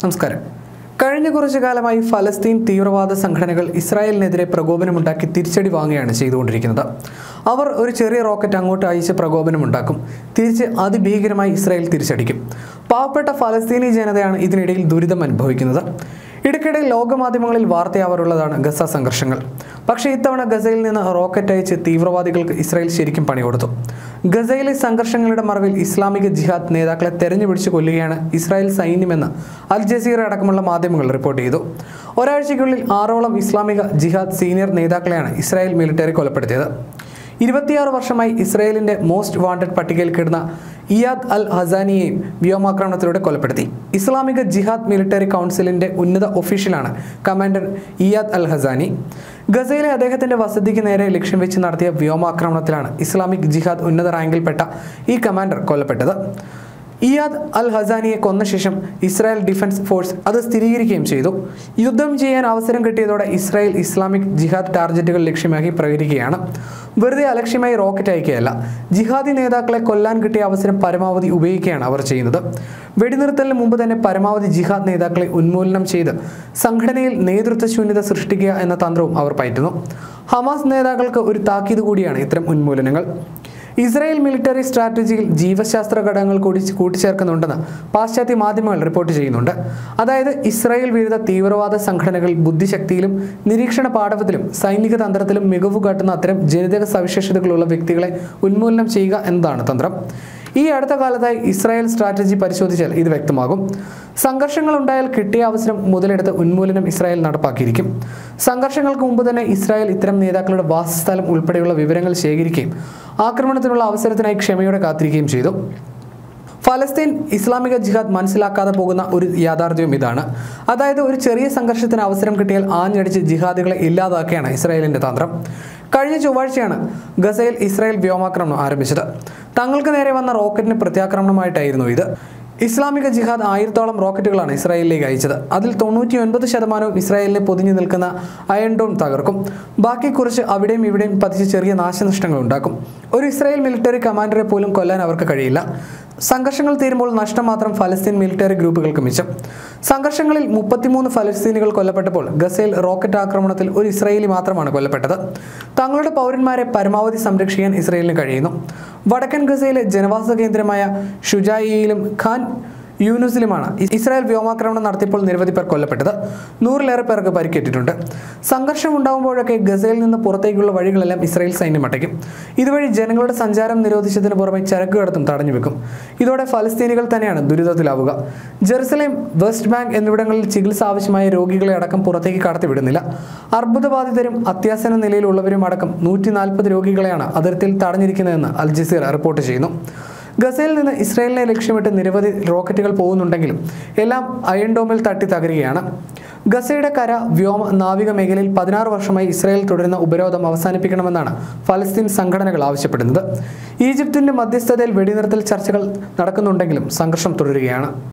നമസ്കാരം. കഴിഞ്ഞ കുറച്ചു കാലമായി ഫലസ്തീൻ തീവ്രവാദ സംഘടനകൾ ഇസ്രായേലിനെതിരെ പ്രകോപനമുണ്ടാക്കി തിരിച്ചടി വാങ്ങുകയാണ് ചെയ്തുകൊണ്ടിരിക്കുന്നത്. അവർ ഒരു ചെറിയ റോക്കറ്റ് അങ്ങോട്ട് അയച്ച് പ്രകോപനമുണ്ടാക്കും, തിരിച്ച് അതിഭീകരമായി ഇസ്രായേൽ തിരിച്ചടിക്കും. പാവപ്പെട്ട ഫലസ്തീനി ജനതയാണ് ഇതിനിടയിൽ ദുരിതം അനുഭവിക്കുന്നത്. ഇടയ്ക്കിടെ ലോകമാധ്യമങ്ങളിൽ വാർത്തയാവാറുള്ളതാണ് ഗസ സംഘർഷങ്ങൾ. പക്ഷേ ഇത്തവണ ഗസയിൽ നിന്ന് റോക്കറ്റ് അയച്ച് തീവ്രവാദികൾക്ക് ഇസ്രായേൽ ശരിക്കും പണികൊടുത്തു. ഗസയിലെ സംഘർഷങ്ങളുടെ മറവിൽ ഇസ്ലാമിക ജിഹാദ് നേതാക്കളെ തെരഞ്ഞുപിടിച്ച് കൊല്ലുകയാണ് ഇസ്രായേൽ സൈന്യമെന്ന് അൽ ജസീറ അടക്കമുള്ള മാധ്യമങ്ങൾ റിപ്പോർട്ട് ചെയ്തു. ഒരാഴ്ചയ്ക്കുള്ളിൽ 6ഓളം ഇസ്ലാമിക ജിഹാദ് സീനിയർ നേതാക്കളെയാണ് ഇസ്രായേൽ മിലിറ്ററി കൊലപ്പെടുത്തിയത്. 26 വർഷമായി ഇസ്രായേലിന്റെ മോസ്റ്റ് വാണ്ടഡ് പട്ടികയിൽ കിടന്ന ഇയാദ് അൽ ഹസാനിയെയും വ്യോമാക്രമണത്തിലൂടെ കൊലപ്പെടുത്തി. ഇസ്ലാമിക ജിഹാദ് മിലിറ്ററി കൗൺസിലിന്റെ ഉന്നത ഒഫീഷ്യലാണ് കമാൻഡർ ഇയാദ് അൽ ഹസാനി. ഗസയിലെ അദ്ദേഹത്തിന്റെ വസതിക്ക് നേരെ ലക്ഷ്യം വെച്ച് നടത്തിയ വ്യോമാക്രമണത്തിലാണ് ഇസ്ലാമിക് ജിഹാദ് ഉന്നത റാങ്കിൽപ്പെട്ട ഈ കമാൻഡർ കൊല്ലപ്പെട്ടത്. ഇയാദ് അൽ ഹസാനിയെ കൊന്ന ശേഷം ഇസ്രായേൽ ഡിഫൻസ് ഫോഴ്സ് അത് സ്ഥിരീകരിക്കുകയും ചെയ്തു. യുദ്ധം ചെയ്യാൻ അവസരം കിട്ടിയതോടെ ഇസ്രായേൽ ഇസ്ലാമിക് ജിഹാദ് ടാർഗറ്റുകൾ ലക്ഷ്യമാക്കി പ്രകരിക്കുകയാണ്. വെറുതെ അലക്ഷ്യമായി റോക്കറ്റ് അയക്കുകയല്ല, ജിഹാദി നേതാക്കളെ കൊല്ലാൻ കിട്ടിയ അവസരം പരമാവധി ഉപയോഗിക്കുകയാണ് അവർ ചെയ്യുന്നത്. വെടിനിർത്തലിന് മുമ്പ് തന്നെ പരമാവധി ജിഹാദ് നേതാക്കളെ ഉന്മൂലനം ചെയ്ത് സംഘടനയിൽ നേതൃത്വ ശൂന്യത സൃഷ്ടിക്കുക എന്ന തന്ത്രവും അവർ പയറ്റുന്നു. ഹമാസ് നേതാക്കൾക്ക് ഒരു താക്കീത് കൂടിയാണ് ഇത്തരം ഉന്മൂലനങ്ങൾ. ഇസ്രായേൽ മിലിറ്ററി സ്ട്രാറ്റജിയിൽ ജീവശാസ്ത്ര ഘടകങ്ങൾ കൂടി കൂട്ടിച്ചേർക്കുന്നുണ്ടെന്ന് പാശ്ചാത്യ മാധ്യമങ്ങൾ റിപ്പോർട്ട് ചെയ്യുന്നുണ്ട്. അതായത് ഇസ്രായേൽ വിരുദ്ധ തീവ്രവാദ സംഘടനകൾ ബുദ്ധിശക്തിയിലും നിരീക്ഷണ പാടവത്തിലും സൈനിക തന്ത്രത്തിലും മികവ് കാട്ടുന്ന അത്തരം ജനിതക സവിശേഷതകളുള്ള വ്യക്തികളെ ഉന്മൂലനം ചെയ്യുക എന്നതാണ് തന്ത്രം. ഈ അടുത്ത കാലത്തായി ഇസ്രായേൽ സ്ട്രാറ്റജി പരിശോധിച്ചാൽ ഇത് വ്യക്തമാകും. സംഘർഷങ്ങൾ ഉണ്ടായാൽ കിട്ടിയ അവസരം മുതലെടുത്ത് ഉന്മൂലനം ഇസ്രായേൽ നടപ്പാക്കിയിരിക്കും. സംഘർഷങ്ങൾക്ക് മുമ്പ് തന്നെ ഇസ്രായേൽ ഇത്തരം നേതാക്കളുടെ വാസസ്ഥലം ഉൾപ്പെടെയുള്ള വിവരങ്ങൾ ശേഖരിക്കുകയും ആക്രമണത്തിനുള്ള അവസരത്തിനായി ക്ഷമയോടെ കാത്തിരിക്കുകയും ചെയ്തു. ഫലസ്തീൻ ഇസ്ലാമിക ജിഹാദ് മനസ്സിലാക്കാതെ പോകുന്ന ഒരു യാഥാർത്ഥ്യവും ഇതാണ്. അതായത് ഒരു ചെറിയ സംഘർഷത്തിന് അവസരം കിട്ടിയാൽ ആഞ്ഞടിച്ച് ജിഹാദികളെ ഇല്ലാതാക്കുകയാണ് ഇസ്രായേലിന്റെ തന്ത്രം. കഴിഞ്ഞ ചൊവ്വാഴ്ചയാണ് ഗസയിൽ ഇസ്രായേൽ വ്യോമാക്രമണം ആരംഭിച്ചത്. തങ്ങൾക്ക് നേരെ വന്ന റോക്കറ്റിന് പ്രത്യാക്രമണമായിട്ടായിരുന്നു ഇത്. ഇസ്ലാമിക ജിഹാദ് 1000ഓളം റോക്കറ്റുകളാണ് ഇസ്രായേലിലേക്ക് അയച്ചത്. അതിൽ 99% ഇസ്രായേലിനെ പൊതിഞ്ഞു നിൽക്കുന്ന അയൺ ഡോം തകർക്കും. ബാക്കി കുറച്ച് അവിടെയും ഇവിടെയും പതിച്ച് ചെറിയ നാശനഷ്ടങ്ങൾ ഉണ്ടാക്കും. ഒരു ഇസ്രായേൽ മിലിറ്ററി കമാൻഡറെ പോലും കൊല്ലാൻ അവർക്ക് കഴിയില്ല. സംഘർഷങ്ങൾ തീരുമ്പോൾ നഷ്ടം മാത്രം ഫലസ്തീൻ മിലിറ്ററി ഗ്രൂപ്പുകൾക്ക് മിച്ചം. സംഘർഷങ്ങളിൽ 33 ഫലസ്തീനികൾ കൊല്ലപ്പെട്ടപ്പോൾ ഗസയിൽ റോക്കറ്റ് ആക്രമണത്തിൽ ഒരു ഇസ്രായേലി മാത്രമാണ് കൊല്ലപ്പെട്ടത്. തങ്ങളുടെ പൗരന്മാരെ പരമാവധി സംരക്ഷിക്കാൻ ഇസ്രായേലിന് കഴിയുന്നു. വടക്കൻ ഗസയിലെ ജനവാസ കേന്ദ്രമായ ഷുജായിയിലും ഖാൻ യൂനുസിലുമാണ് ഇസ്രായേൽ വ്യോമാക്രമണം നടത്തിയപ്പോൾ നിരവധി പേർ കൊല്ലപ്പെട്ടത്. 100ലേറെ പേർക്ക് പരിക്കേറ്റിട്ടുണ്ട്. സംഘർഷം ഉണ്ടാകുമ്പോഴൊക്കെ ഗസയിൽ നിന്ന് പുറത്തേക്കുള്ള വഴികളെല്ലാം ഇസ്രായേൽ സൈന്യം അടയ്ക്കും. ഇതുവഴി ജനങ്ങളുടെ സഞ്ചാരം നിരോധിച്ചതിന് പുറമെ ചരക്ക് കടത്തും തടഞ്ഞു വെക്കും. ഇതോടെ ഫലസ്തീനികൾ തന്നെയാണ് ദുരിതത്തിലാവുക. ജെറുസലേം, വെസ്റ്റ് ബാങ്ക് എന്നിവിടങ്ങളിൽ ചികിത്സ ആവശ്യമായ രോഗികളെ അടക്കം പുറത്തേക്ക് കടത്തിവിടുന്നില്ല. അർബുദബാധിതരും അത്യാസന്ന നിലയിലുള്ളവരും അടക്കം 140 രോഗികളെയാണ് അതിർത്തിയിൽ തടഞ്ഞിരിക്കുന്നതെന്ന് അൽ ജസീറ റിപ്പോർട്ട് ചെയ്യുന്നു. ഗസയിൽ നിന്ന് ഇസ്രായേലിനെ ലക്ഷ്യമിട്ട് നിരവധി റോക്കറ്റുകൾ പോകുന്നുണ്ടെങ്കിലും എല്ലാം അയൺ ഡോമിൽ തട്ടി തകരുകയാണ്. ഗസയുടെ കര, വ്യോമ, നാവിക മേഖലയിൽ 16 വർഷമായി ഇസ്രായേൽ തുടരുന്ന ഉപരോധം അവസാനിപ്പിക്കണമെന്നാണ് ഫലസ്തീൻ സംഘടനകൾ ആവശ്യപ്പെടുന്നത്. ഈജിപ്തിന്റെ മധ്യസ്ഥതയിൽ വെടിനിർത്തൽ ചർച്ചകൾ നടക്കുന്നുണ്ടെങ്കിലും സംഘർഷം തുടരുകയാണ്.